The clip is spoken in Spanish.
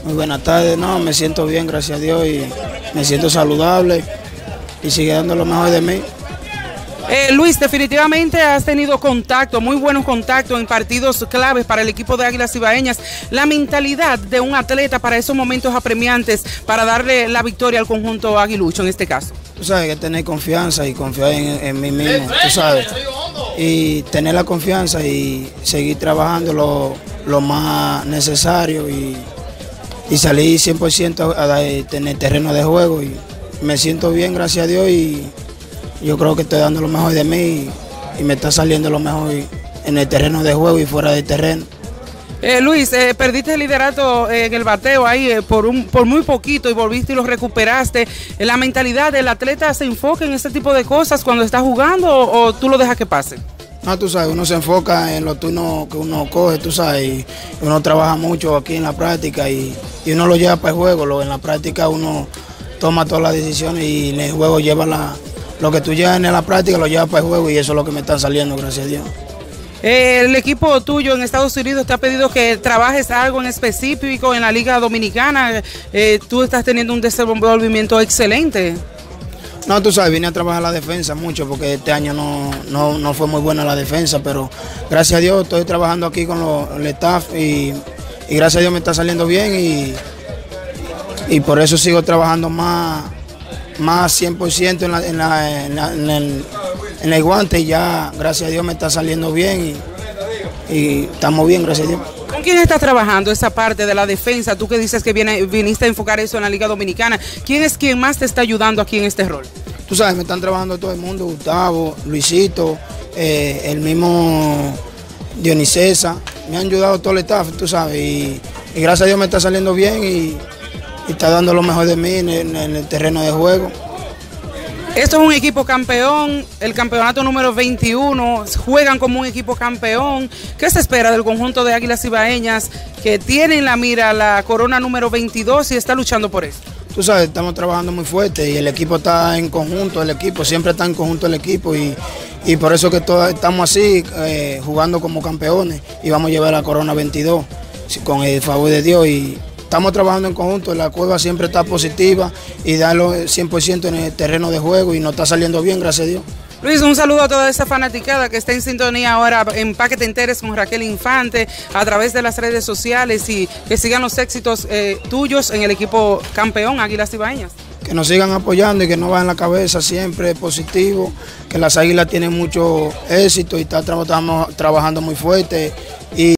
Muy buenas tardes, no, me siento bien, gracias a Dios, y me siento saludable y sigue dando lo mejor de mí. Luis, definitivamente has tenido contacto, muy buenos contactos en partidos claves para el equipo de Águilas Cibaeñas. La mentalidad de un atleta para esos momentos apremiantes, para darle la victoria al conjunto aguilucho en este caso. Tú sabes que tener confianza y confiar en mí mismo, tú sabes, y tener la confianza y seguir trabajando lo más necesario y salir 100% en el terreno de juego. Y me siento bien, gracias a Dios, y yo creo que estoy dando lo mejor de mí y me está saliendo lo mejor en el terreno de juego y fuera del terreno. Luis, perdiste el liderato en el bateo ahí por muy poquito y volviste y lo recuperaste. ¿La mentalidad del atleta se enfoca en este tipo de cosas cuando está jugando o tú lo dejas que pase? No, tú sabes, uno se enfoca en los turnos que uno coge, tú sabes, y uno trabaja mucho aquí en la práctica y uno lo lleva para el juego. En la práctica uno toma todas las decisiones y en el juego lleva lo que tú llevas en la práctica, lo llevas para el juego, y eso es lo que me está saliendo, gracias a Dios. El equipo tuyo en Estados Unidos te ha pedido que trabajes algo en específico en la Liga Dominicana. Tú estás teniendo un desenvolvimiento excelente. No, tú sabes, vine a trabajar la defensa mucho porque este año no fue muy buena la defensa, pero gracias a Dios estoy trabajando aquí con el staff y gracias a Dios me está saliendo bien y por eso sigo trabajando más 100% en el guante, y ya gracias a Dios me está saliendo bien y estamos bien, gracias a Dios. ¿Con quién estás trabajando esa parte de la defensa? Tú que dices que viniste a enfocar eso en la Liga Dominicana. ¿Quién es quien más te está ayudando aquí en este rol? Tú sabes, me están trabajando todo el mundo, Gustavo, Luisito, el mismo Dionisesa. Me han ayudado todo el staff, tú sabes, y gracias a Dios me está saliendo bien y está dando lo mejor de mí en el terreno de juego. Esto es un equipo campeón, el campeonato número 21, juegan como un equipo campeón. ¿Qué se espera del conjunto de Águilas Cibaeñas que tiene en la mira la corona número 22 y está luchando por eso? Tú sabes, estamos trabajando muy fuerte y el equipo está en conjunto, siempre está en conjunto el equipo y por eso que todos estamos así, jugando como campeones y vamos a llevar la corona 22 con el favor de Dios. Y estamos trabajando en conjunto, la cueva siempre está positiva y darlo 100% en el terreno de juego y nos está saliendo bien, gracias a Dios. Luis, un saludo a toda esa fanaticada que está en sintonía ahora en Pa' que te enteres con Raquel Infante a través de las redes sociales y que sigan los éxitos tuyos en el equipo campeón Águilas Cibaeñas. Que nos sigan apoyando y que no bajen la cabeza, siempre positivo, que las Águilas tienen mucho éxito y estamos trabajando muy fuerte.